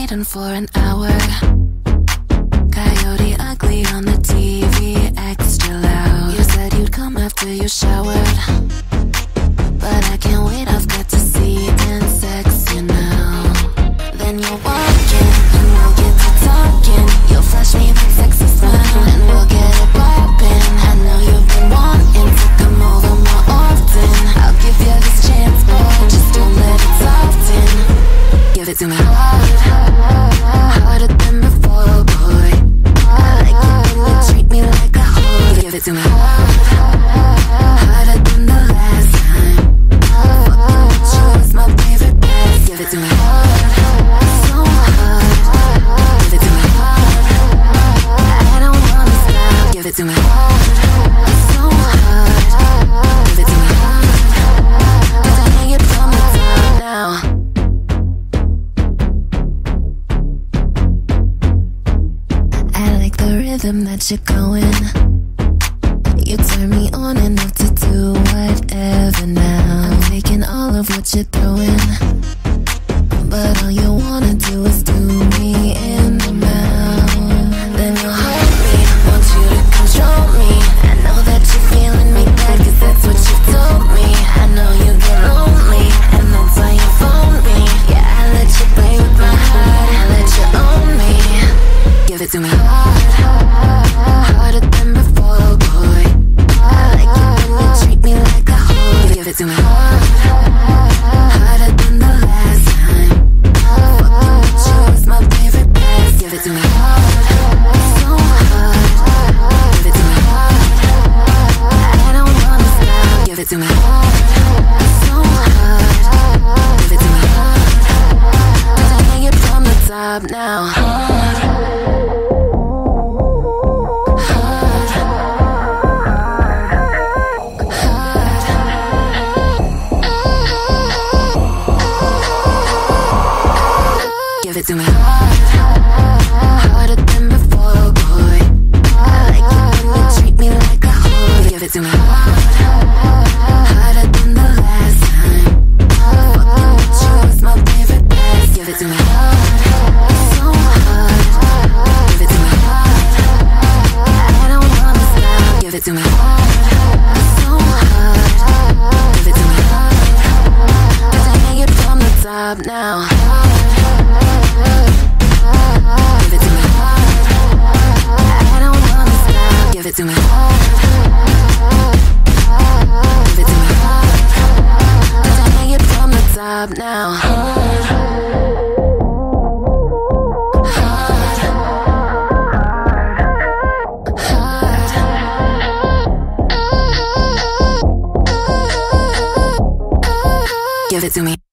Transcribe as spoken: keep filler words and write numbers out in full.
waiting for an hour. Coyote ugly on the T V, extra loud. You said you'd come after you showered, but I can't wait, I've got to see and sex you now. Then you'll walk in and we'll get to talking. You'll flash me that sexy smile and we'll get it poppin'. I know you've been wanting to come over more often. I'll give you this chance, boy, just don't let it soften. Give it to me hard, harder than before, boy. I like it when you treat me like a hoe. Give it to me hard, harder than the last time. Fucking with you is my favorite past. Give it to me hard, so hard. Give it to me hard, I don't wanna stop. Give it to me hard, so hard. Give it to me hard, 'cause I hang it from the top now. The rhythm that you're going, you turn me on enough to do whatever now. I'm taking all of what you're throwing, but all you wanna do is do me in the mouth. Then you'll hold me, want you to control me. I know that you're feeling me bad, 'cause that's what you told me. I know you get lonely, and that's why you phone me. Yeah, I let you play with my heart, I let you own me. Give it to me hard, harder than before, boy. I like it when you treat me like a hoe. Give it to me hard, harder than the last time. Fucking with you is my favorite past. Give it to me hard, so hard. Give it to me hard, I don't wanna stop. Give it to me hard, so hard. Give it to me hard, 'cause I hang it from the top now. Give it to me hard, harder than before, boy. I like it when you treat me like a hoe. Give it to me hard, harder than the last time. Fucking with you is my favorite past. Give it to me hard, so hard. Give it to me hard, I don't wanna stop. Give it to me hard, so hard. Give it to me hard, 'cause I hang it from the top now. Give it to me hard, I don't wanna stop. Give it to me hard, give it to me hard, 'cause I hang it from the top now. Hard, hard, hard. Give it to me.